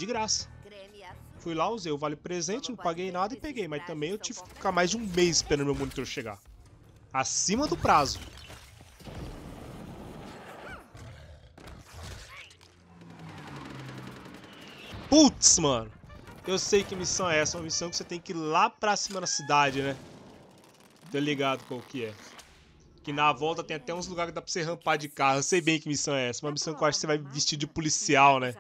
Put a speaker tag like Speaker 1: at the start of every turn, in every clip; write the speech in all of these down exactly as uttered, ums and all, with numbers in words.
Speaker 1: de graça. Fui lá, usei o vale presente, não paguei nada e peguei. Mas também eu tive que ficar mais de um mês esperando meu monitor chegar. Acima do prazo. Putz, mano. Eu sei que missão é essa. Uma missão que você tem que ir lá pra cima da cidade, né? Tô ligado qual que é. Que na volta tem até uns lugares que dá pra você rampar de carro. Eu sei bem que missão é essa. Uma missão que eu acho que você vai vestir de policial, né?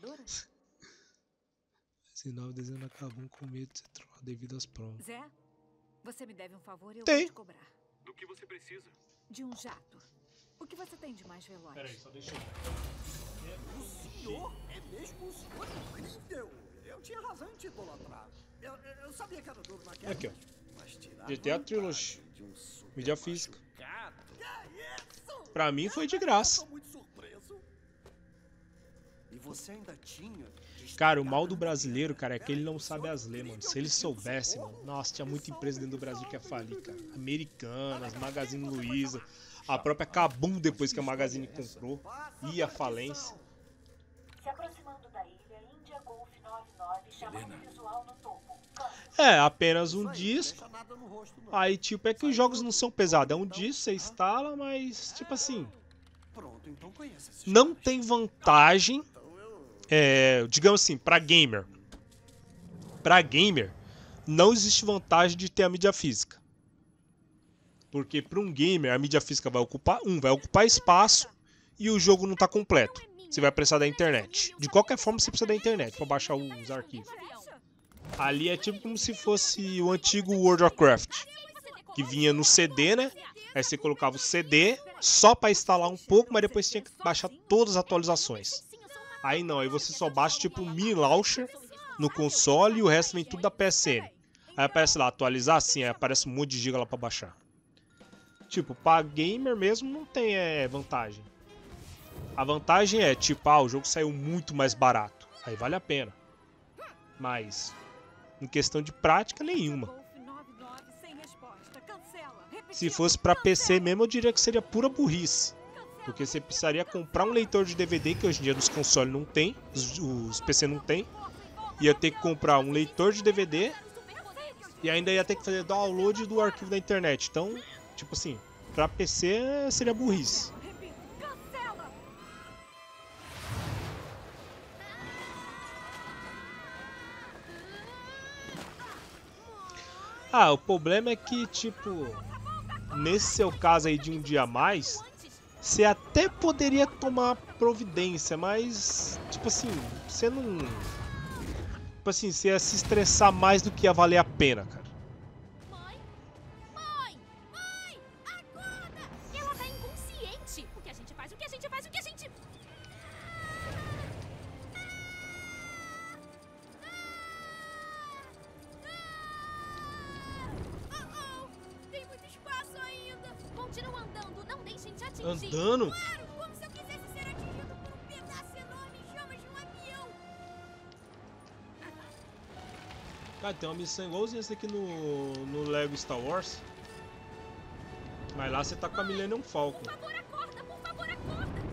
Speaker 1: Sinal o desenho acabou com medo de ser trollado devido às provas.
Speaker 2: Zé, você me deve um favor e eu
Speaker 1: Tem.
Speaker 2: vou te cobrar.
Speaker 3: Do que você precisa?
Speaker 2: De um jato. O que você tem de mais veloz?
Speaker 1: Peraí, só deixa eu...
Speaker 4: O senhor é mesmo um senhor incrível. Eu tinha razão em te idolatrar. Eu, eu sabia que era duro na queda.
Speaker 1: Aqui, ó.
Speaker 4: Mas tirar
Speaker 1: G T A
Speaker 4: vantagem
Speaker 1: Trilogy.
Speaker 4: de um super
Speaker 1: Mídia física.
Speaker 4: machucado? Que é isso?
Speaker 1: Pra mim foi de
Speaker 4: Eu
Speaker 1: graça.
Speaker 4: tô muito surpreso. E você ainda tinha...
Speaker 1: Cara, o mal do brasileiro, cara, é que ele não sabe as leis, mano. Se ele soubesse, mano... Nossa, tinha muita empresa dentro do Brasil que ia falir, cara. Americanas, Magazine Luiza, a própria Kabum, depois que a Magazine comprou, ia à falência.
Speaker 5: Se aproximando da ilha India Golf noventa e nove, chamando visual no topo.
Speaker 1: É, apenas um disco. Aí, tipo, é que os jogos não são pesados. É um disco, você instala, mas, tipo assim...
Speaker 4: Pronto, então conhece esse
Speaker 1: Não tem vantagem... É, digamos assim, pra gamer. Pra gamer, não existe vantagem de ter a mídia física. Porque para um gamer, a mídia física vai ocupar, um, vai ocupar espaço e o jogo não tá completo. Você vai precisar da internet. De qualquer forma, você precisa da internet para baixar os arquivos. Ali é tipo como se fosse o antigo World of Warcraft, que vinha no C D, né? Aí você colocava o C D só para instalar um pouco, mas depois tinha que baixar todas as atualizações. Aí não, aí você só baixa tipo um mini launcher no console e o resto vem tudo da P S N. Aí aparece lá, atualizar assim, aí aparece um monte de giga lá pra baixar. Tipo, pra gamer mesmo não tem é, vantagem. A vantagem é, tipo, ah, o jogo saiu muito mais barato. Aí vale a pena. Mas, em questão de prática, nenhuma. Se fosse pra P C mesmo, eu diria que seria pura burrice. Porque você precisaria comprar um leitor de D V D, que hoje em dia nos consoles não tem, os, os P C não tem. Ia ter que comprar um leitor de D V D e ainda ia ter que fazer download do arquivo da internet. Então, tipo assim, pra P C seria burrice. Ah, o problema é que, tipo, nesse seu caso aí de um dia a mais... Você até poderia tomar providência, mas, tipo assim, você não... Tipo assim, você ia se estressar mais do que ia valer a pena, cara.
Speaker 6: Mãe? Mãe? Mãe? Acorda! Ela tá inconsciente! O que a gente faz? O que a gente faz? O que a gente... Oh, oh. Tem muito espaço ainda! Continua andando, não deixem te atingir!
Speaker 1: Andando?
Speaker 6: Claro, como se eu quisesse ser atingido por um pedaço enorme em chamas de um avião!
Speaker 1: Cara, tem uma missão igualzinha essa aqui no, no Lego Star Wars. Mas lá você tá com a Millennium Falcon.
Speaker 6: Por favor, acorda! Por favor, acorda!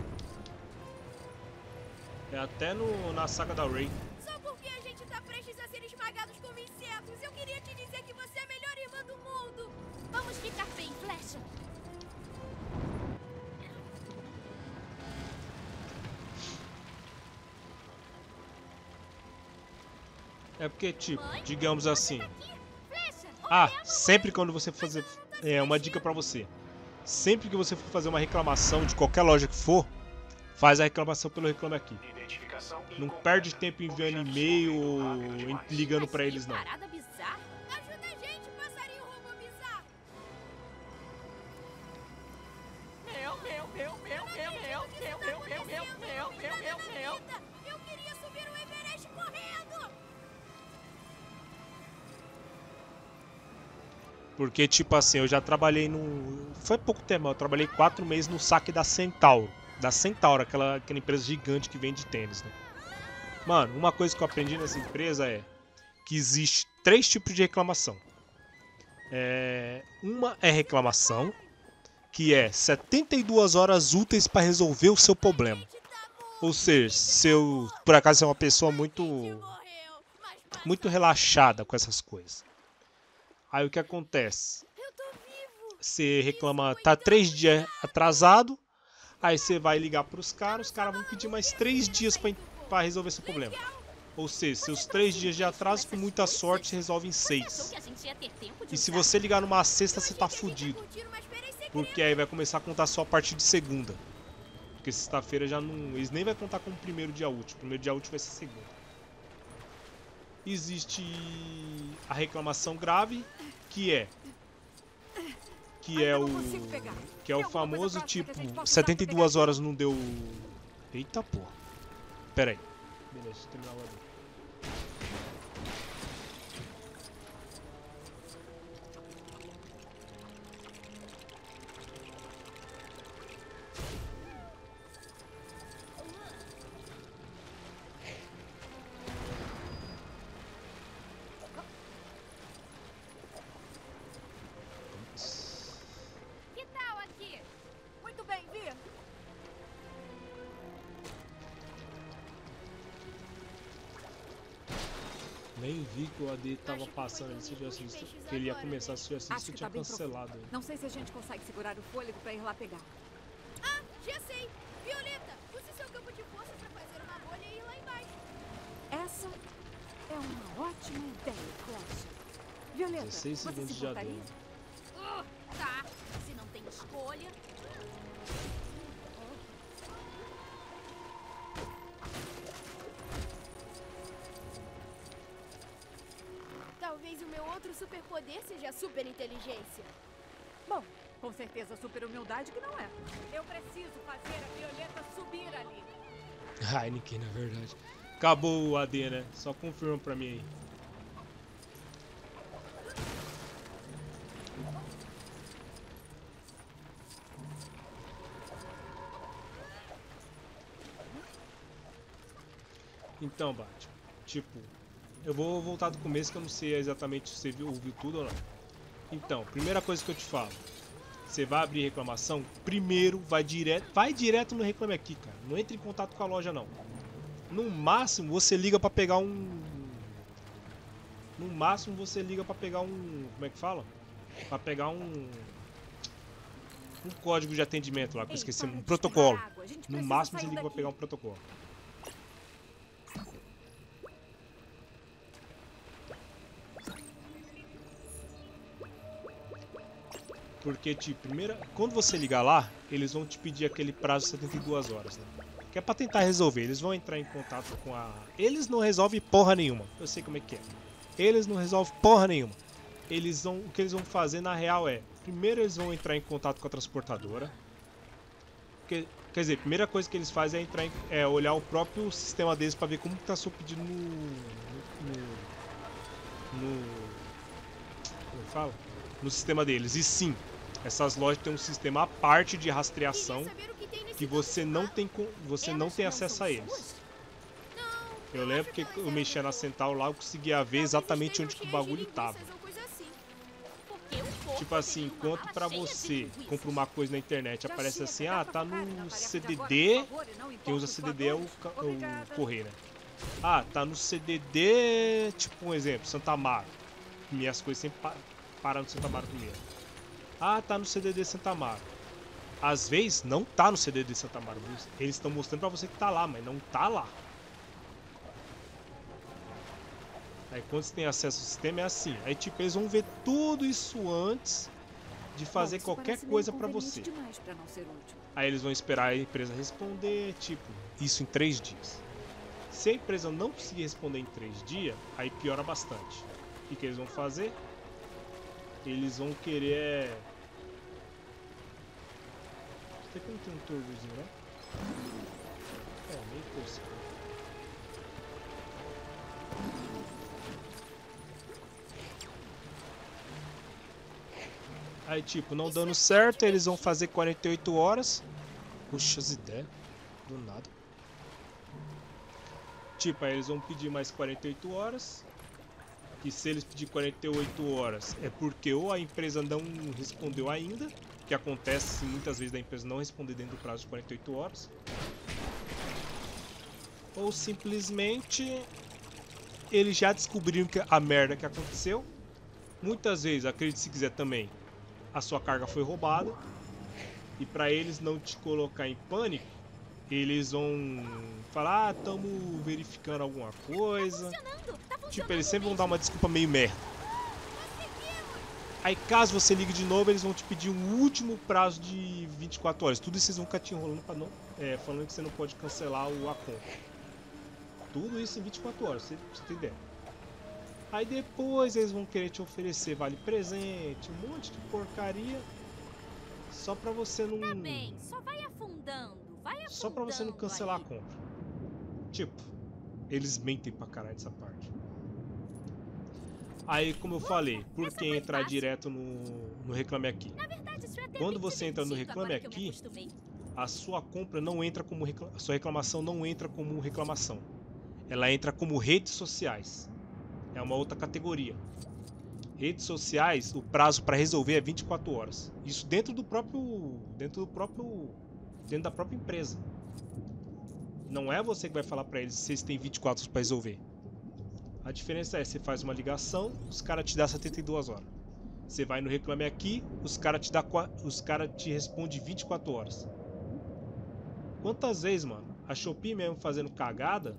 Speaker 1: É até no, na saga da Rey.
Speaker 6: Só porque a gente tá prestes a ser esmagados como insetos, eu queria te dizer que você é a melhor irmã do mundo! Vamos ficar bem, Flecha!
Speaker 1: É porque, tipo, digamos assim...
Speaker 6: Flecha!
Speaker 1: Ah, sempre quando você for fazer... É uma dica pra você. Sempre que você for fazer uma reclamação de qualquer loja que for, faz a reclamação pelo Reclame Aqui. Não perde tempo enviando e-mail ou ligando pra eles, não.
Speaker 6: Parada bizarra? Ajuda a gente, passarinho robô bizarro!
Speaker 4: Meu, meu, meu, meu, meu, meu, meu, meu, meu, meu, meu, meu, meu, meu.
Speaker 6: Eu queria subir o Everest correndo!
Speaker 1: Porque, tipo assim, eu já trabalhei no... Foi pouco tempo, eu trabalhei quatro meses no saque da Centauro. Da Centauro, aquela, aquela empresa gigante que vende tênis, né? Mano, uma coisa que eu aprendi nessa empresa é que existe três tipos de reclamação. É... Uma é reclamação, que é setenta e duas horas úteis para resolver o seu problema. Ou seja, se eu, por acaso, é uma pessoa muito, muito relaxada com essas coisas. Aí o que acontece? Você reclama, tá três dias atrasado, aí você vai ligar pros caras, os caras vão pedir mais três dias pra, pra resolver seu problema. Ou seja, seus três dias de atraso, com muita sorte, resolve em seis. E se você ligar numa sexta, você tá fudido. Porque aí vai começar a contar só a partir de segunda. Porque sexta-feira já não... Eles nem vai contar como primeiro dia útil. O primeiro dia útil vai ser segunda. Existe a reclamação grave, que é... Que é o... Que é o famoso tipo... setenta e duas horas não deu... Eita porra. Pera aí. Beleza, deixa eu terminar o adendo.
Speaker 6: Que tal aqui?
Speaker 2: Muito bem, Vi.
Speaker 1: Nem vi que o A D tava passando ali, se eu tivesse visto. Que ele ia começar, se eu tivesse visto, eu tinha cancelado ele.
Speaker 2: Não sei se a gente consegue segurar o fôlego pra ir lá pegar.
Speaker 6: Ah, já sei! Violeta, use seu campo de força pra fazer uma bolha e ir lá embaixo.
Speaker 2: Essa é uma ótima ideia, Flash. Violeta,
Speaker 1: dezesseis
Speaker 2: você
Speaker 1: segundos
Speaker 2: se
Speaker 1: de
Speaker 2: importaria?
Speaker 1: adendo.
Speaker 6: Oh, tá, se não tem escolha. Talvez o meu outro superpoder seja a superinteligência.
Speaker 2: Bom, com certeza super humildade que não é. Eu preciso fazer a Violeta subir ali.
Speaker 1: Heineken, na verdade. Acabou o A D, né? Só confirma pra mim aí. Então, Batman, tipo, eu vou voltar do começo que eu não sei exatamente se você viu, ouviu tudo ou não. Então, primeira coisa que eu te falo, você vai abrir reclamação, primeiro vai direto, vai direto no Reclame Aqui, cara. Não entre em contato com a loja, não. No máximo, você liga pra pegar um... No máximo, você liga pra pegar um... Como é que fala? Pra pegar um... Um código de atendimento lá, que eu esqueci, um protocolo. No máximo, você liga pra pegar um protocolo. Porque, tipo, primeira, quando você ligar lá, eles vão te pedir aquele prazo de setenta e duas horas, né? Que é pra tentar resolver. Eles vão entrar em contato com a... Eles não resolvem porra nenhuma. Eu sei como é que é. Eles não resolvem porra nenhuma. Eles vão... O que eles vão fazer, na real, é... Primeiro eles vão entrar em contato com a transportadora. Que, quer dizer, a primeira coisa que eles fazem é, entrar em, é olhar o próprio sistema deles pra ver como que tá seu pedido no... No... no como fala? No sistema deles. E sim, essas lojas têm um sistema à parte de rastreação que você não tem, você não tem acesso a eles. Eu lembro que eu mexia na Central lá, eu conseguia ver exatamente onde que o bagulho tava. Tipo assim, enquanto pra você compra uma coisa na internet, aparece assim, ah, tá no C D D, quem usa C D D é o, o correio, né? Ah, tá no C D D, tipo um exemplo, Santa Amaro. Minhas coisas sempre pa param no Santa Amaro primeiro. Ah, tá no C D D Santa Amaro. Às vezes não tá no C D D Santa Amaro. Eles estão mostrando pra você que tá lá, mas não tá lá. Aí quando você tem acesso ao sistema é assim. Aí tipo, eles vão ver tudo isso antes de fazer
Speaker 2: Bom,
Speaker 1: qualquer coisa pra você.
Speaker 2: Pra não ser útil.
Speaker 1: Aí eles vão esperar a empresa responder, tipo, isso em três dias. Se a empresa não conseguir responder em três dias, aí piora bastante. O que, que eles vão fazer? Eles vão querer... Até que não tem um turbozinho, né? É, meio torcido. Aí tipo, não dando certo, eles vão fazer quarenta e oito horas. Puxa as ideias, do nada. Tipo, aí eles vão pedir mais quarenta e oito horas. Que se eles pedir quarenta e oito horas é porque ou a empresa não respondeu ainda, que acontece muitas vezes da empresa não responder dentro do prazo de quarenta e oito horas. ou simplesmente eles já descobriram que a merda que aconteceu. Muitas vezes, acredite se quiser também, a sua carga foi roubada. E para eles não te colocar em pânico, eles vão falar, ah, estamos verificando alguma coisa.
Speaker 6: Tá funcionando, tá funcionando
Speaker 1: Tipo, eles sempre vão
Speaker 6: mesmo.
Speaker 1: dar uma desculpa meio merda. Aí caso você ligue de novo, eles vão te pedir um último prazo de vinte e quatro horas. Tudo isso vocês vão ficar te enrolando pra não, é, falando que você não pode cancelar o a conta. Tudo isso em vinte e quatro horas, pra você ter ideia. Aí depois eles vão querer te oferecer vale presente, um monte de porcaria. Só pra você não...
Speaker 6: Tá bem, só vai afundando, vai afundando.
Speaker 1: Só pra você não cancelar
Speaker 6: aí.
Speaker 1: a compra. Tipo, eles mentem pra caralho dessa parte. Aí, como eu falei, por
Speaker 6: Essa
Speaker 1: que
Speaker 6: foi
Speaker 1: entrar
Speaker 6: fácil.
Speaker 1: direto no, no Reclame Aqui?
Speaker 6: Na verdade, isso é até
Speaker 1: Quando
Speaker 6: bem
Speaker 1: você entra no
Speaker 6: divertido
Speaker 1: Reclame
Speaker 6: agora que eu me
Speaker 1: Aqui,
Speaker 6: acostumei.
Speaker 1: a sua compra não entra como recla... a sua reclamação não entra como reclamação. Ela entra como redes sociais. É uma outra categoria. Redes sociais, o prazo para resolver é vinte e quatro horas. Isso dentro do próprio, dentro do próprio, dentro da própria empresa. Não é você que vai falar para eles se eles têm vinte e quatro horas para resolver. A diferença é, você faz uma ligação, os caras te dão setenta e duas horas. Você vai no Reclame Aqui, os caras te dá, os cara te respondem vinte e quatro horas. Quantas vezes, mano, a Shopee mesmo fazendo cagada,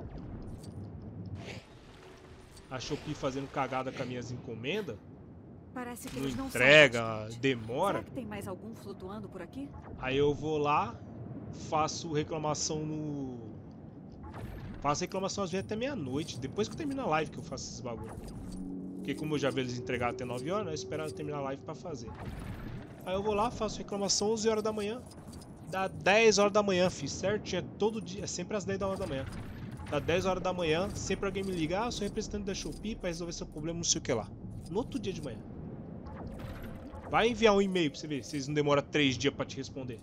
Speaker 1: a Shopee fazendo cagada com as minhas encomendas,
Speaker 2: Parece que
Speaker 1: não
Speaker 2: eles não
Speaker 1: entrega,
Speaker 2: são gente.
Speaker 1: demora,
Speaker 2: Será que tem mais algum flutuando por aqui?
Speaker 1: aí eu vou lá, faço reclamação no... Faço reclamação às vezes até meia-noite, depois que eu termino a live que eu faço esses bagulho. Porque como eu já vi eles entregar até nove horas, né, eu espero terminar a live pra fazer. Aí eu vou lá, faço reclamação onze horas da manhã. Dá dez horas da manhã, fiz certinho, é todo dia, é sempre às dez horas da manhã. Dá dez horas da manhã, sempre alguém me liga, ah, sou representante da Shopee pra resolver seu problema, não sei o que lá. No outro dia de manhã. Vai enviar um e-mail pra você ver se eles não demoram três dias pra te responder.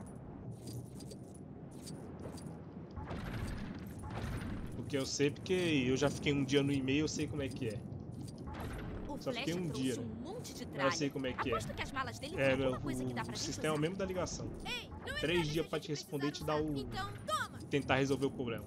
Speaker 1: Porque eu sei, porque eu já fiquei um dia no e-mail, eu sei como é que é.
Speaker 6: O
Speaker 1: Só fiquei
Speaker 6: Flash
Speaker 1: um
Speaker 6: trouxe
Speaker 1: dia, né?
Speaker 6: um monte de
Speaker 1: Eu
Speaker 6: tralha.
Speaker 1: sei como é que é.
Speaker 6: Aposto que as malas dele
Speaker 1: É,
Speaker 6: têm
Speaker 1: o,
Speaker 6: alguma coisa que dá pra
Speaker 1: o
Speaker 6: gente
Speaker 1: sistema
Speaker 6: usar.
Speaker 1: mesmo da ligação.
Speaker 6: Ei, não
Speaker 1: Três
Speaker 6: espere
Speaker 1: dias
Speaker 6: se
Speaker 1: pra
Speaker 6: a
Speaker 1: te
Speaker 6: gente
Speaker 1: responder e te
Speaker 6: precisar
Speaker 1: dar o...
Speaker 6: Então, toma!
Speaker 1: tentar resolver o problema.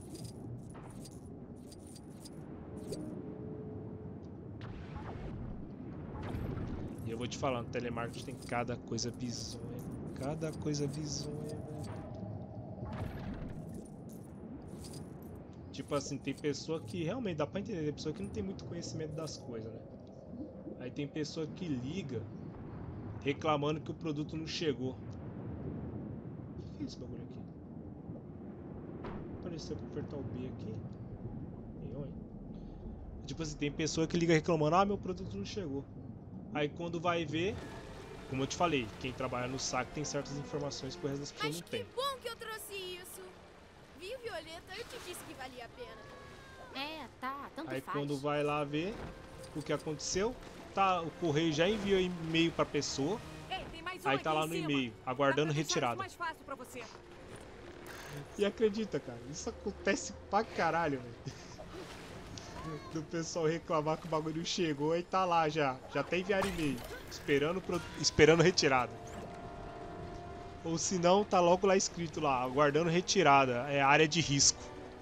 Speaker 1: E eu vou te falar, no telemarketing tem cada coisa bizonha. Cada coisa bizonha, velho. Tipo assim, tem pessoa que realmente dá pra entender, tem pessoa que não tem muito conhecimento das coisas, né? Aí tem pessoa que liga reclamando que o produto não chegou. O que é esse bagulho aqui? Apareceu pra apertar o B aqui. Eu, hein? Tipo assim, tem pessoa que liga reclamando, ah, meu produto não chegou. Aí quando vai ver, como eu te falei, quem trabalha no saque tem certas informações que o resto das pessoas
Speaker 6: Mas
Speaker 1: não
Speaker 6: que
Speaker 1: tem.
Speaker 6: bom que eu trouxe isso. Viu, Violeta? Eu te disse que valia a pena. É, tá, tanto
Speaker 1: Aí
Speaker 6: faz.
Speaker 1: quando vai lá ver o que aconteceu, tá, o correio já enviou e-mail pra pessoa,
Speaker 2: Ei, tem mais um
Speaker 1: aí
Speaker 2: aqui
Speaker 1: tá lá
Speaker 2: em
Speaker 1: no
Speaker 2: cima.
Speaker 1: e-mail,
Speaker 2: Dá
Speaker 1: aguardando
Speaker 2: pra deixar isso
Speaker 1: retirada.
Speaker 2: mais fácil pra você.
Speaker 1: E acredita, cara, isso acontece pra caralho, velho. Do pessoal reclamar que o bagulho chegou e tá lá já, já até enviaram e-mail, esperando, pro- esperando retirada. Ou se não, tá logo lá escrito lá, aguardando retirada, é área de risco.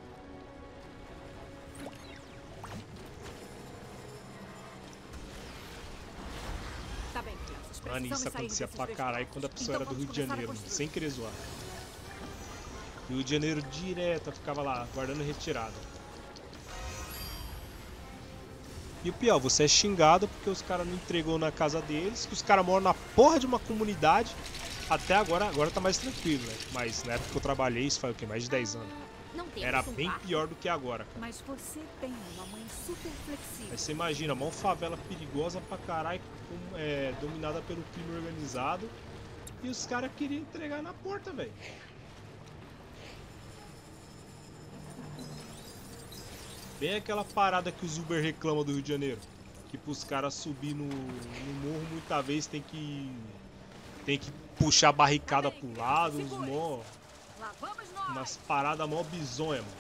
Speaker 2: Tá bem, crianças.
Speaker 1: Mano,
Speaker 2: precisamos
Speaker 1: isso
Speaker 2: sair
Speaker 1: acontecia
Speaker 2: desses
Speaker 1: pra caralho
Speaker 2: vestígios.
Speaker 1: quando a pessoa
Speaker 2: Então
Speaker 1: era do
Speaker 2: vamos
Speaker 1: Rio de
Speaker 2: começar a
Speaker 1: Janeiro, mano,
Speaker 2: construir.
Speaker 1: sem querer zoar. Rio de Janeiro direto, eu ficava lá, aguardando retirada. E o pior, você é xingado porque os caras não entregou na casa deles, que os caras moram na porra de uma comunidade. Até agora, agora tá mais tranquilo, né? Mas na época que eu trabalhei, isso faz o quê? Mais de dez anos.
Speaker 6: Não tem
Speaker 1: Era
Speaker 6: um
Speaker 1: bem
Speaker 6: quarto.
Speaker 1: pior do que agora, cara.
Speaker 2: Mas você tem uma mãe super flexível.
Speaker 1: Aí você imagina, mó favela perigosa pra caralho, com- é, dominada pelo crime organizado. E os caras queriam entregar na porta, velho. Bem aquela parada que os Uber reclamam do Rio de Janeiro. Que pros caras subir no, no morro, muita vez tem que. Tem que puxar a barricada pro lado, uns mó.
Speaker 2: Lá vamos nós.
Speaker 1: Umas paradas mó bizonha, mano.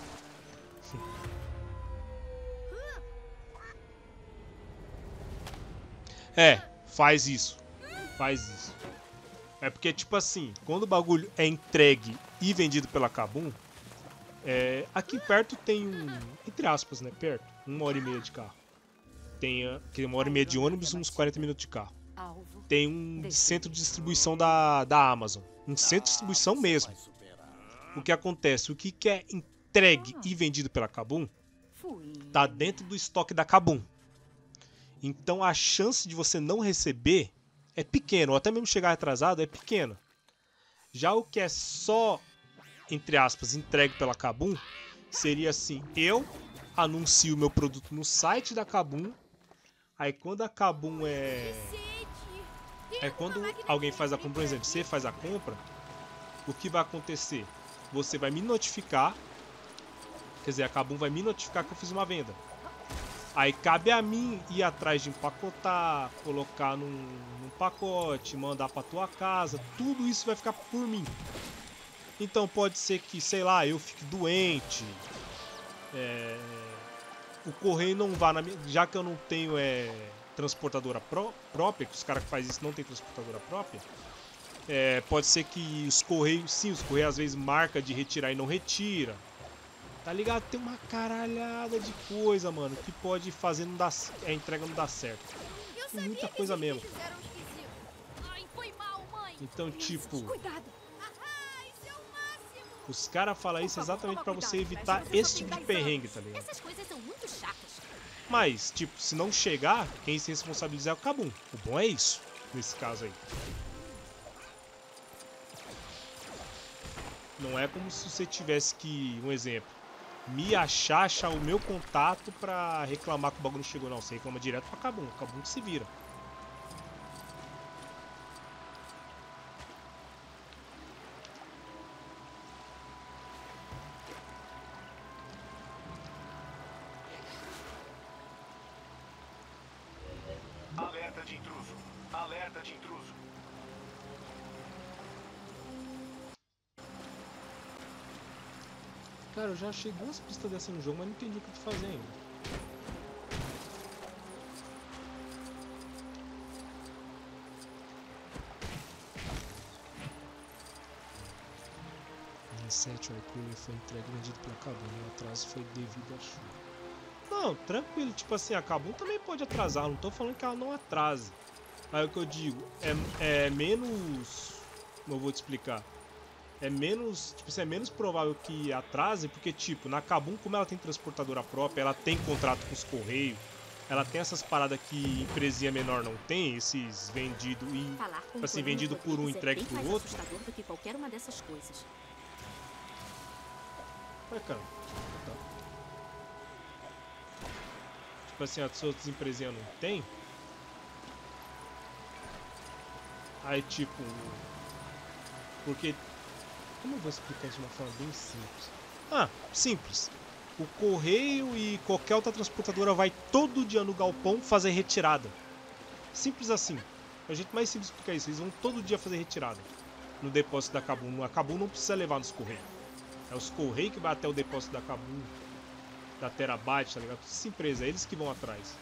Speaker 1: É, faz isso. Faz isso. É porque, tipo assim, quando o bagulho é entregue e vendido pela Kabum, É, aqui perto tem um, entre aspas, né, perto, uma hora e meia de carro. Tem uh, que uma hora e meia de ônibus, uns quarenta minutos de carro. Tem um centro de distribuição da, da Amazon, um centro de distribuição mesmo. O que acontece, o que, que é entregue e vendido pela Kabum, tá dentro do estoque da Kabum. Então a chance de você não receber é pequena, ou até mesmo chegar atrasado é pequena. Já o que é só, entre aspas, entregue pela Kabum, seria assim, eu anuncio meu produto no site da Kabum, aí quando a Kabum é... É quando alguém faz a compra, por exemplo, você faz a compra, o que vai acontecer? Você vai me notificar, quer dizer, a Kabum vai me notificar que eu fiz uma venda. Aí cabe a mim ir atrás de empacotar, colocar num, num pacote, mandar pra tua casa, tudo isso vai ficar por mim. Então pode ser que, sei lá, eu fique doente, é, o correio não vá na minha... Já que eu não tenho é, transportadora pró própria, que os caras que fazem isso não tem transportadora própria, é, pode ser que os correios, sim, os correios às vezes marca de retirar e não retira. Tá ligado? Tem uma caralhada de coisa, mano, que pode fazer não dar, a entrega não dar certo. Tem muita coisa mesmo. Então, tipo, os caras falam isso exatamente pra você evitar esse tipo de perrengue, tá ligado? Mas, tipo, se não chegar, quem se responsabilizar é o Kabum. O bom é isso, nesse caso aí. Não é como se você tivesse que, um exemplo, me achar, achar o meu contato pra reclamar que o bagulho não chegou, não. Você reclama direto pra Kabum, Kabum que se vira.
Speaker 3: Alerta de intruso. Alerta de intruso.
Speaker 1: Cara, eu já achei duas pistas dessa no jogo, mas não entendi o que eu tô fazendo. sete, o Arcooler foi entregue e vendido pela Kabum. O atraso foi devido à chuva. Não, tranquilo. Tipo assim, a Kabum também pode atrasar. Não tô falando que ela não atrase. Mas o que eu digo, é, é menos... Como eu vou te explicar? É menos, tipo, é menos provável que atrase, porque, tipo, na Kabum, como ela tem transportadora própria, ela tem contrato com os Correios, ela tem essas paradas que empresinha menor não tem, esses vendido e, tipo assim, vendido por um, entregue por outro.
Speaker 7: Do que qualquer uma dessas coisas.
Speaker 1: Ué, cara. Tá. Tipo assim, as outras empresinhas não tem. Aí, tipo... Porque... Como eu vou explicar isso de uma forma bem simples? Ah, simples. O correio e qualquer outra transportadora vai todo dia no galpão fazer retirada. Simples assim. É o jeito mais simples de explicar isso. Eles vão todo dia fazer retirada no depósito da Kabum. A Kabum não precisa levar nos correios. É os correios que vai até o depósito da Kabum, da Terabyte, tá ligado? Essa empresa, é eles que vão atrás.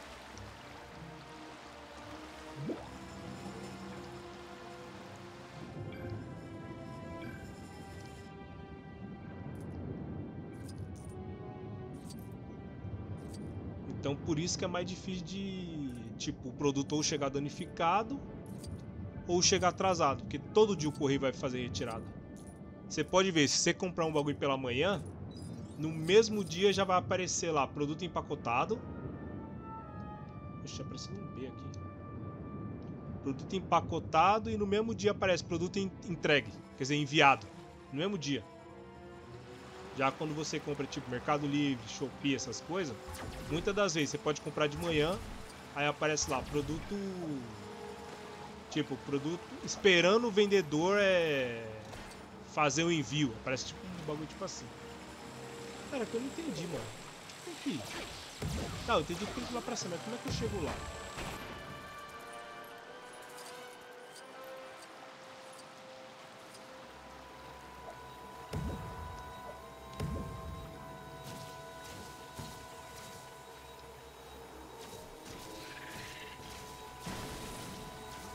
Speaker 1: Então por isso que é mais difícil de, tipo, o produto ou chegar danificado ou chegar atrasado, porque todo dia o correio vai fazer retirada. Você pode ver, se você comprar um bagulho pela manhã, no mesmo dia já vai aparecer lá, produto empacotado. Poxa, apareceu um B aqui. Produto empacotado e no mesmo dia aparece produto entregue, quer dizer, enviado, no mesmo dia. Já quando você compra tipo Mercado Livre, Shopee, essas coisas, muitas das vezes você pode comprar de manhã, aí aparece lá, produto... Tipo, produto esperando o vendedor é... fazer o envio. Aparece tipo um bagulho tipo assim. Cara, que eu não entendi, mano. Tem que ir. Tá, eu entendi que tem que ir lá pra cima, mas como é que eu chego lá?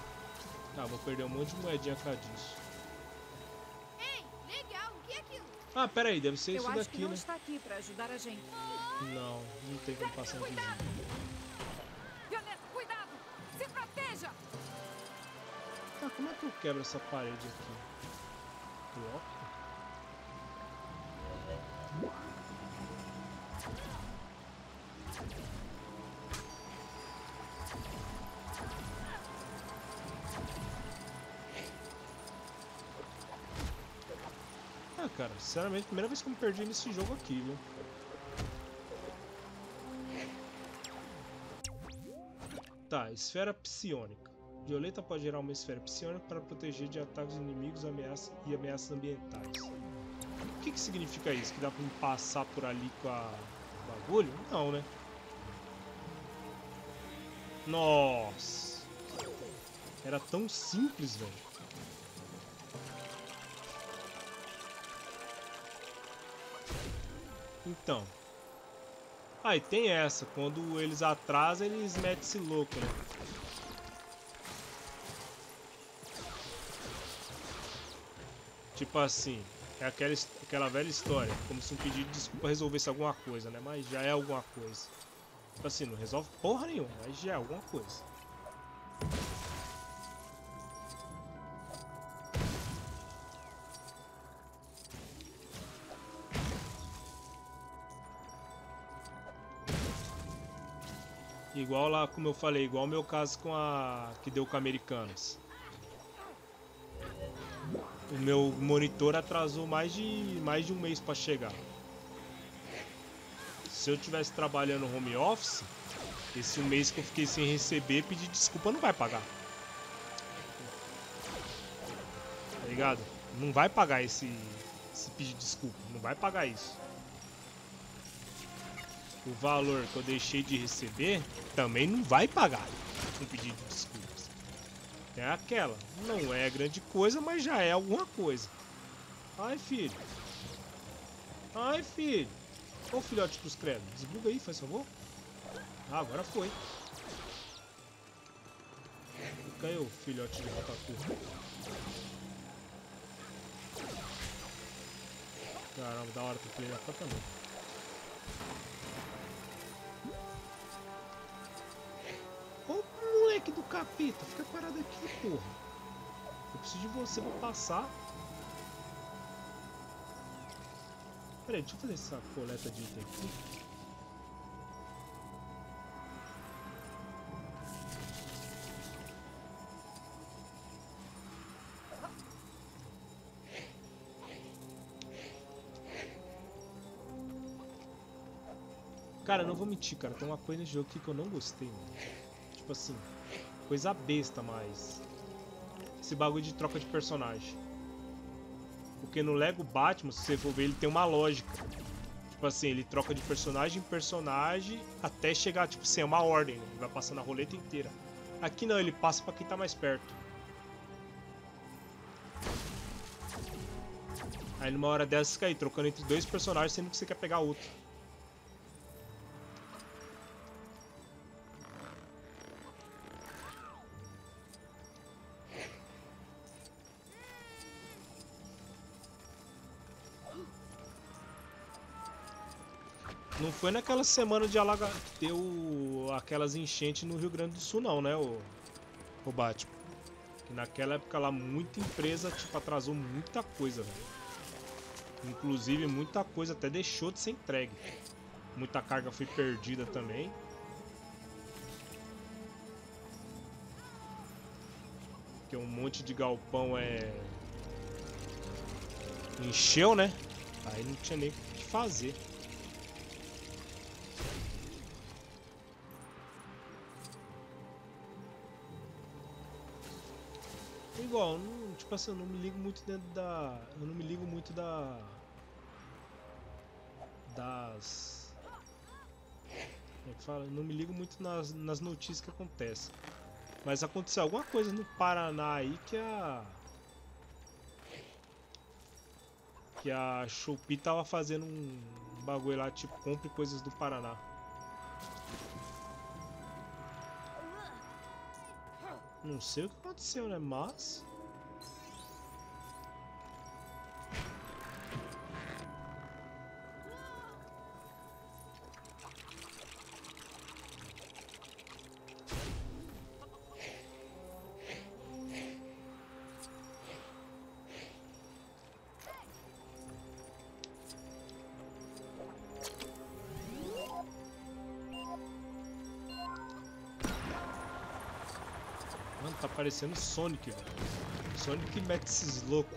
Speaker 1: Tá, vou perder um monte de moedinha por causa disso.
Speaker 6: Ei, legal, o que é aquilo?
Speaker 1: Ah, pera aí, deve ser
Speaker 2: Eu
Speaker 1: isso
Speaker 2: acho
Speaker 1: daqui,
Speaker 2: que não
Speaker 1: né?
Speaker 2: está aqui pra ajudar a gente.
Speaker 1: Não, não tem como passar no vizinho.
Speaker 2: Violeta, cuidado! Se proteja!
Speaker 1: Tá, como é que eu quebro essa parede aqui? Bloco? Ah, cara, sinceramente, primeira vez que eu me perdi nesse jogo aqui, viu? Tá, esfera psiônica. Violeta pode gerar uma esfera psiônica para proteger de ataques inimigos ameaças e ameaças ambientais. O que que significa isso? Que dá pra me passar por ali com a bagulho? Não, né? Nossa! Era tão simples, velho. Então. Ah, e tem essa. Quando eles atrasam, eles metem esse louco, né? Tipo assim, é aquela, aquela velha história. Como se um pedido de desculpa resolvesse alguma coisa, né? Mas já é alguma coisa. Tipo assim, não resolve porra nenhuma, mas já é alguma coisa. Igual lá, como eu falei, igual o meu caso com a que deu com a Americanas. O meu monitor atrasou mais de mais de um mês para chegar. Se eu tivesse trabalhando home office, esse um mês que eu fiquei sem receber, pedir desculpa não vai pagar. Tá ligado? Não vai pagar esse, esse pedir desculpa, não vai pagar isso. O valor que eu deixei de receber também não vai pagar um pedido de desculpas. É aquela, não é grande coisa, mas já é alguma coisa. Ai, filho. Ai, filho. Ô, filhote dos credos, desbuga aí, faz favor. Ah, agora foi. Caiu, filhote de Ratatouille. Caramba, da hora que eu pulei na cá também. Ô moleque do capeta, fica parado aqui, porra. Eu preciso de você pra passar. Pera aí, deixa eu fazer essa coleta de item aqui. Cara, eu não vou mentir, cara. Tem uma coisa nesse jogo aqui que eu não gostei, mano. Tipo assim, coisa besta, mas... esse bagulho de troca de personagem. Porque no Lego Batman, se você for ver, ele tem uma lógica. Tipo assim, ele troca de personagem em personagem até chegar, tipo assim, é uma ordem, né? Ele vai passando a roleta inteira. Aqui não, ele passa pra quem tá mais perto. Aí numa hora dessas fica aí, trocando entre dois personagens, sendo que você quer pegar outro. Não foi naquela semana de alaga que deu aquelas enchentes no Rio Grande do Sul não, né, o, o Batman. Que naquela época lá muita empresa tipo atrasou muita coisa, velho. Inclusive muita coisa até deixou de ser entregue. Muita carga foi perdida também. Porque um monte de galpão é encheu, né? Aí não tinha nem o que fazer. Igual, não, tipo assim, eu não me ligo muito dentro da... Eu não me ligo muito da... Das... Como é que fala? Eu não me ligo muito nas, nas notícias que acontecem. Mas aconteceu alguma coisa no Paraná aí que a... Que a Shopee tava fazendo um bagulho lá, tipo, compre coisas do Paraná. Não sei o que aconteceu, né? Mas... Mano, tá parecendo Sonic, velho. Sonic que mete esses loucos.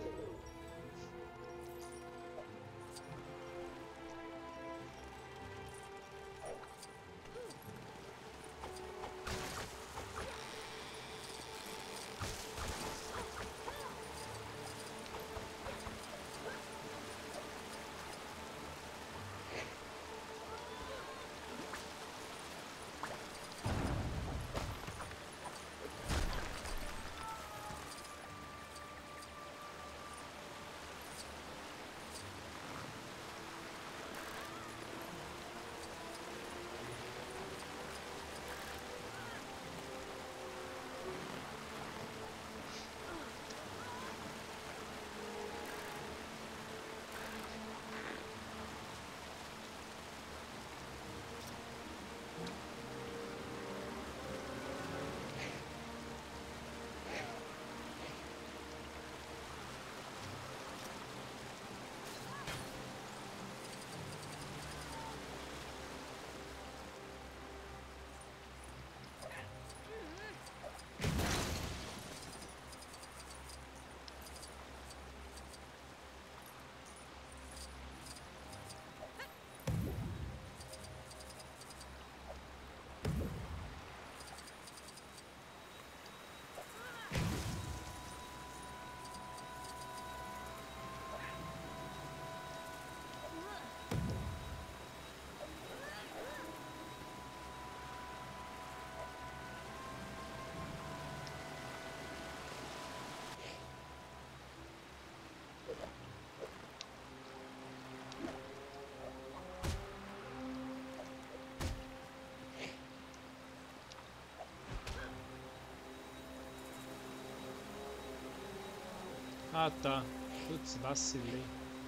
Speaker 1: Ah, tá. Putz, vacilei.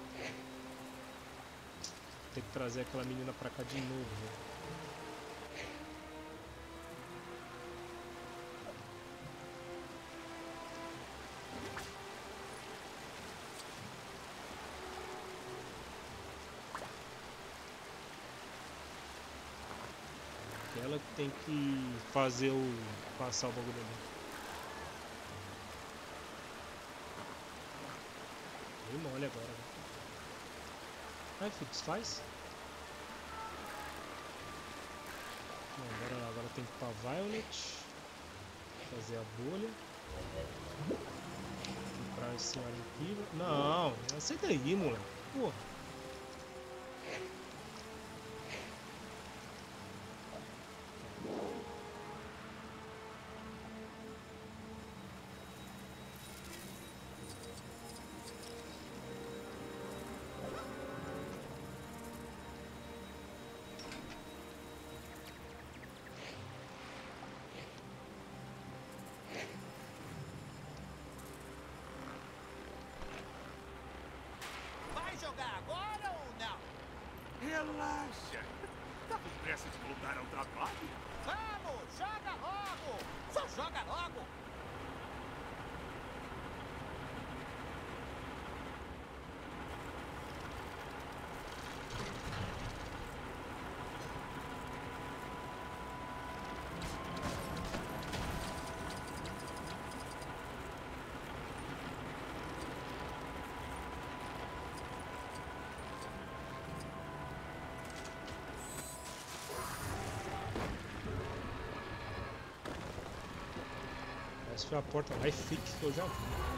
Speaker 1: Tem que trazer aquela menina pra cá de novo, velho. Ela que tem que fazer o... passar o bagulho ali. Dei mole agora. Vai, Fix, faz. Bom, agora, agora tem que ir pra Violet. Fazer a bolha. Comprar esse ar incrível. Não, aceita aí, moleque. Porra.
Speaker 3: Relaxa. Tá com pressa de voltar ao trabalho?
Speaker 8: Vamos, joga logo! Só joga logo!
Speaker 1: Essa foi a porta mais fixe que eu já vi.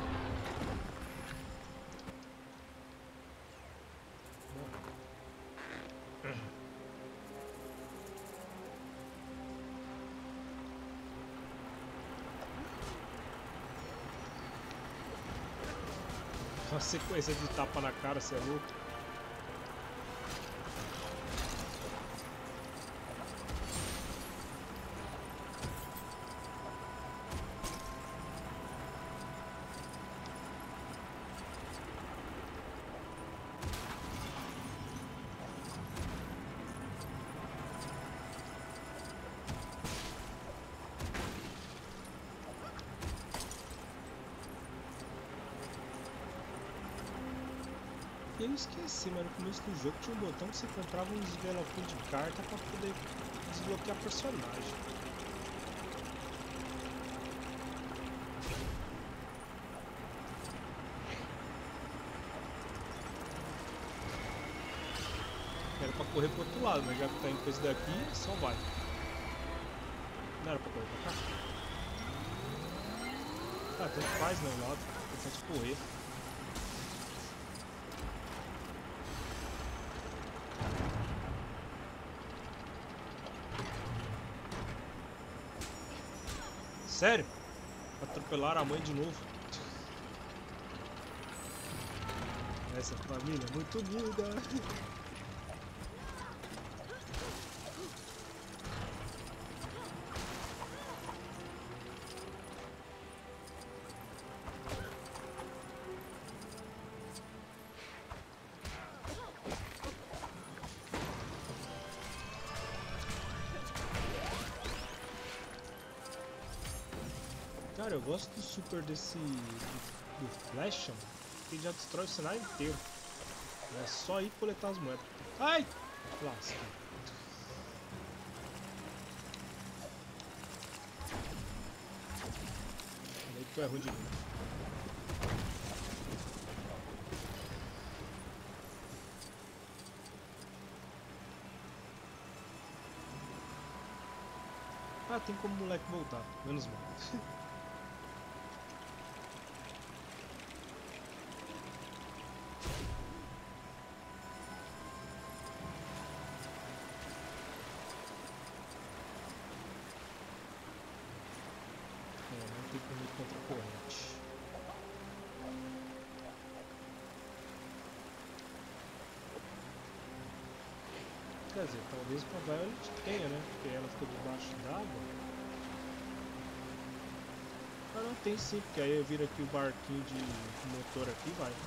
Speaker 1: Uma sequência de tapa na cara, você é louco. Eu esqueci, mas no começo do jogo tinha um botão que você comprava uns envelopinhos de carta pra poder desbloquear personagem. correr pro outro lado, mas já que tá indo pra esse daqui, só vai. Não era pra correr pra cá? Ah, tanto faz, né, o lado. Importante correr. Sério? Atropelaram a mãe de novo. Essa família é muito unida. Cara, eu gosto do super desse... do, do Flash, mano, que já destrói o cenário inteiro. É só ir coletar as moedas. Ai! Lasca. Aí tu é ruim de mim. Ah, tem como o moleque voltar. Menos mal. Tem como ir contra a corrente. Quer dizer, talvez com a Violet tenha, né? Porque ela fica debaixo d'água. Ah não, tem sim, porque aí eu viro aqui o barquinho de motor aqui e vai.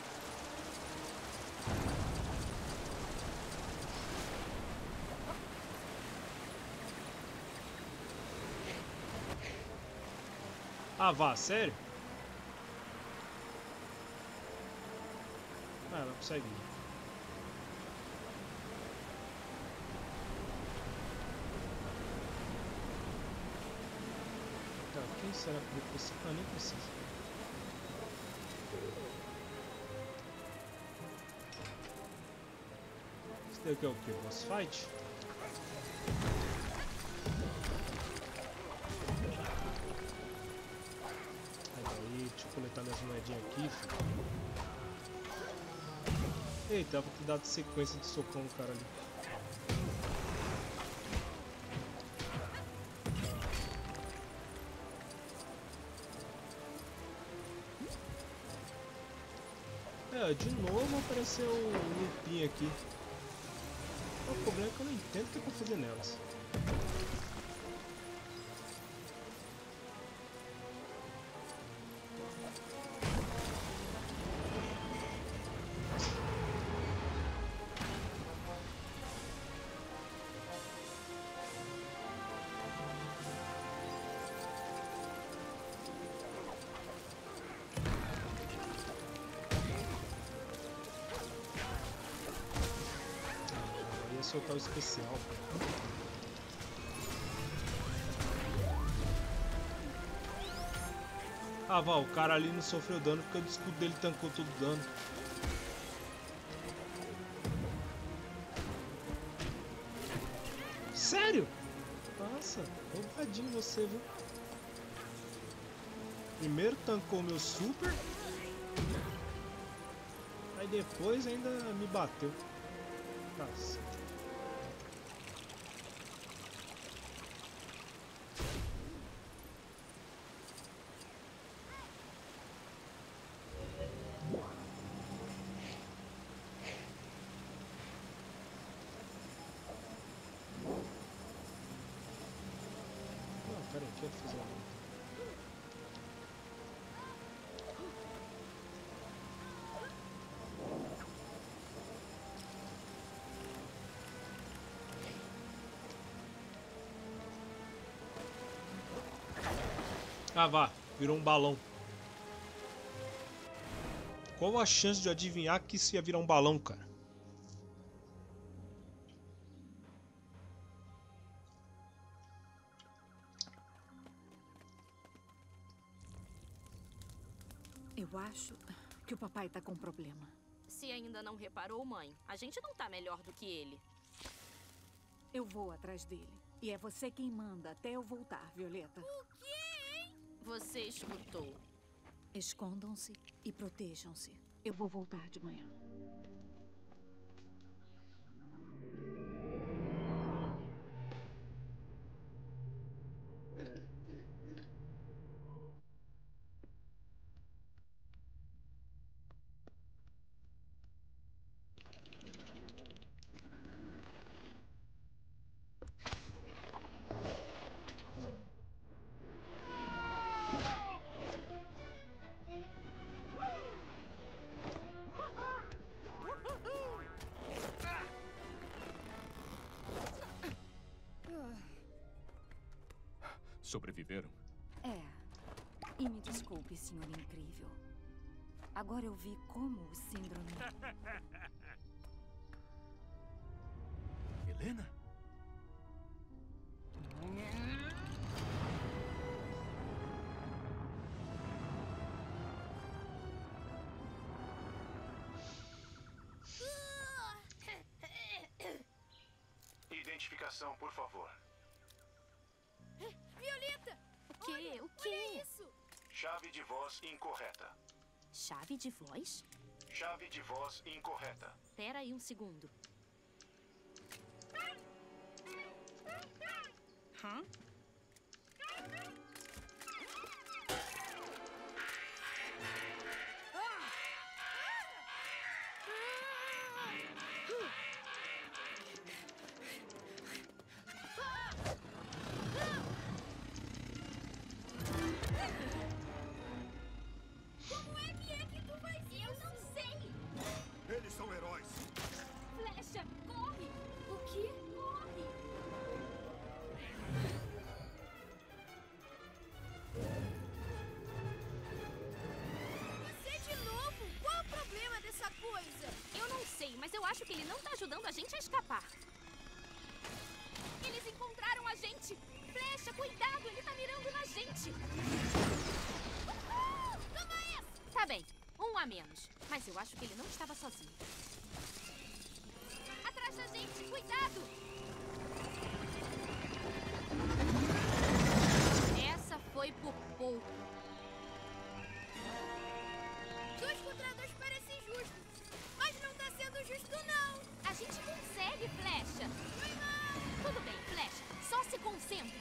Speaker 1: Ah, vá, sério? Ah, ela consegue ir. Tá, quem será que eu preciso? Ah, nem precisa. Isso daqui é o que? Boss fight? Deixa eu coletar minhas moedinhas aqui, filho. Eita, vou ter dado sequência de socão no cara ali. É, de novo apareceu o lupinho aqui. O problema é que eu não entendo o que é pra fazer nelas. Soltar o especial. Ah, vá, o cara ali não sofreu dano porque o escudo dele tancou todo o dano. Sério? Nossa, roubadinho você, viu? Primeiro tancou meu super, aí depois ainda me bateu. Nossa. Pera aí, o que eu fiz lá? Ah, vá, virou um balão. Qual a chance de adivinhar que isso ia virar um balão, cara?
Speaker 2: Eu acho que o papai tá com um problema.
Speaker 7: Você ainda não reparou, mãe? A gente não tá melhor do que ele.
Speaker 2: Eu vou atrás dele. E é você quem manda até eu voltar, Violeta.
Speaker 6: O quê, hein?
Speaker 7: Você escutou.
Speaker 2: Escondam-se e protejam-se. Eu vou voltar de manhã.
Speaker 9: Sobreviveram?
Speaker 10: É. E me desculpe, senhor incrível. Agora eu vi como o síndrome...
Speaker 9: Helena?
Speaker 3: Identificação, por favor.
Speaker 6: Violeta!
Speaker 7: O quê?
Speaker 6: Olha,
Speaker 7: O quê?
Speaker 6: olha isso!
Speaker 3: Chave de voz incorreta.
Speaker 7: Chave de voz?
Speaker 3: Chave de voz incorreta.
Speaker 7: Pera aí um segundo. Hã?
Speaker 6: Como é que é que tu faz isso? Eu não sei!
Speaker 3: Eles são heróis.
Speaker 6: Flecha, corre! O quê? Corre! Você de novo? Qual o problema dessa coisa?
Speaker 7: Eu não sei, mas eu acho que ele não tá ajudando a gente a escapar. Eles encontraram a gente! Flecha, cuidado! Ele tá mirando na gente!
Speaker 6: Uhul! Toma essa!
Speaker 7: Tá bem, um a menos. Mas eu acho que ele não estava sozinho. Atrás da gente, cuidado! Essa foi por pouco.
Speaker 6: Dois contra dois parece justo, mas não tá sendo justo, não!
Speaker 7: A gente consegue, Flecha!
Speaker 6: Foi mal!
Speaker 7: Tudo bem, Flecha. Só se concentra.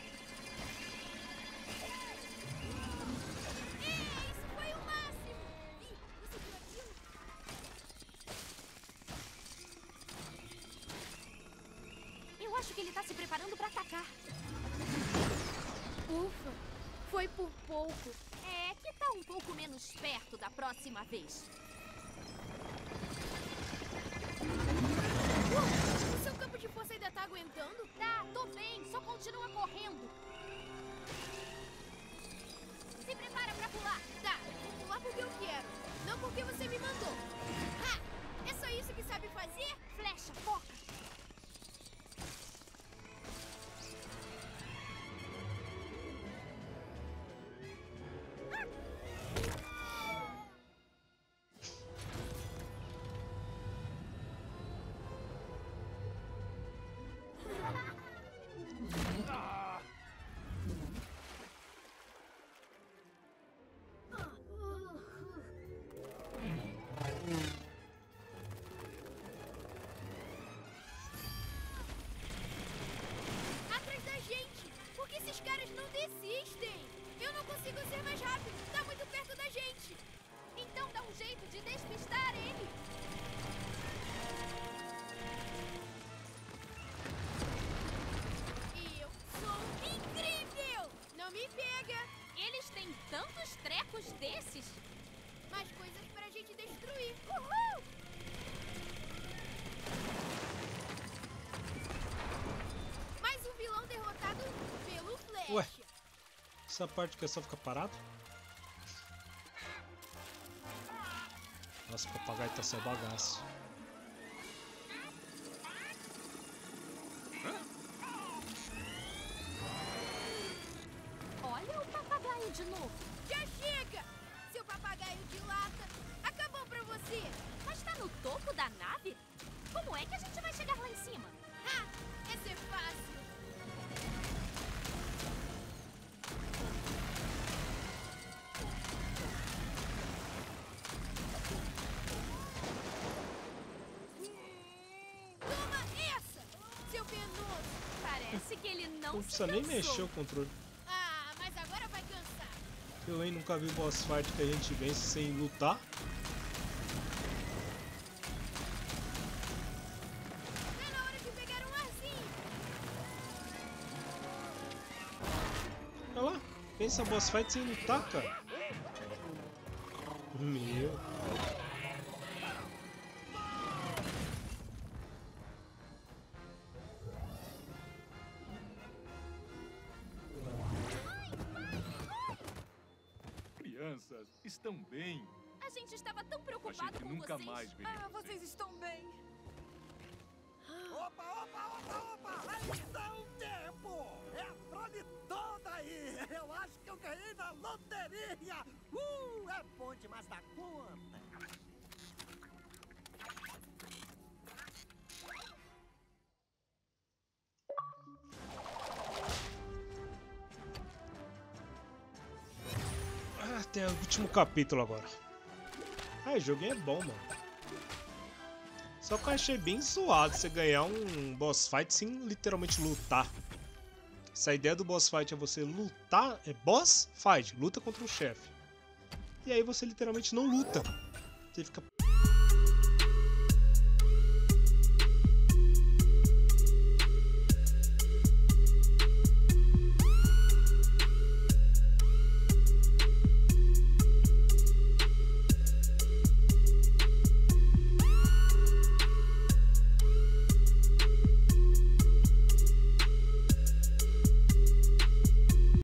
Speaker 6: Ei, isso foi o máximo! Ih, você viu aquilo?
Speaker 7: Eu acho que ele tá se preparando pra atacar.
Speaker 6: Ufa, foi por pouco.
Speaker 7: É, que tá um pouco menos perto da próxima vez.
Speaker 6: Uh, o seu campo de força ainda tá aguentando?
Speaker 7: Tá, tô bem. Só continua correndo. Se prepara pra pular.
Speaker 6: Tá, vou pular porque eu quero, não porque você me mandou. Ha! É só isso que sabe fazer?
Speaker 7: Flecha, foca.
Speaker 6: Atrás da gente! Por que esses caras não desistem? Eu não consigo ser mais rápido, tá muito perto da gente.
Speaker 7: Então dá um jeito de despistar ele.
Speaker 6: E eu sou incrível! Não me pega!
Speaker 7: Eles têm tantos trecos desses.
Speaker 6: Mais coisas pra gente destruir. Uhul! Mais um vilão derrotado pelo Flecha.
Speaker 1: Ué, essa parte que é só ficar parado? Nossa, o papagaio tá sem bagaço.
Speaker 7: Olha o papagaio de novo.
Speaker 6: Já chega! Seu papagaio de lata acabou bom pra você.
Speaker 7: Mas tá no topo da nave? Como é que a gente vai chegar lá em cima?
Speaker 6: Ah, esse é fácil. Toma essa, seu penoso.
Speaker 7: Parece que ele não,
Speaker 1: Não
Speaker 7: se
Speaker 1: precisa nem
Speaker 7: cansou.
Speaker 1: mexer o controle.
Speaker 6: Ah, mas agora vai cansar.
Speaker 1: Eu hein, nunca vi boss fight que a gente vence sem lutar.
Speaker 6: Tá na hora de pegar um arzinho.
Speaker 1: Olha lá, pensa boss fight sem lutar, cara. Meu.
Speaker 9: Crianças, estão bem?
Speaker 7: A gente estava tão
Speaker 9: Achei
Speaker 7: preocupado
Speaker 9: que
Speaker 7: com
Speaker 9: nunca
Speaker 7: vocês.
Speaker 9: mais veria
Speaker 2: Ah, vocês estão bem.
Speaker 4: Opa, opa, opa, opa! Aí dá um tempo! É a trole toda aí! Eu acho que eu ganhei na loteria! Uh, é bom demais da conta!
Speaker 1: Ah, tem o último capítulo agora. Ah, o joguinho é bom, mano. Só que eu achei bem zoado você ganhar um boss fight sem literalmente lutar. Se a ideia do boss fight é você lutar, é boss fight, luta contra o chefe. E aí você literalmente não luta. Você fica